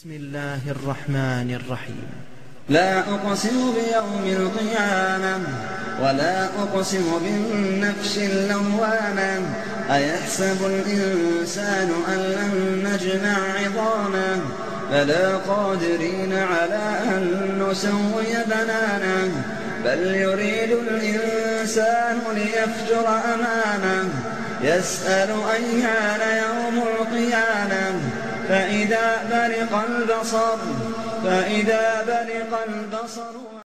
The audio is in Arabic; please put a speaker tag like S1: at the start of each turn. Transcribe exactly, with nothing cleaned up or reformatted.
S1: بسم الله الرحمن الرحيم.
S2: لا أقسم بيوم القيامة ولا أقسم بالنفس اللوامة أيحسب الإنسان أن لن نجمع عظامه بلى قادرين على أن نسوي بنانه بل يريد الإنسان ليفجر أمامه يسأل أيان يوم القيامة فإذا برق البصر فإذا برق البصر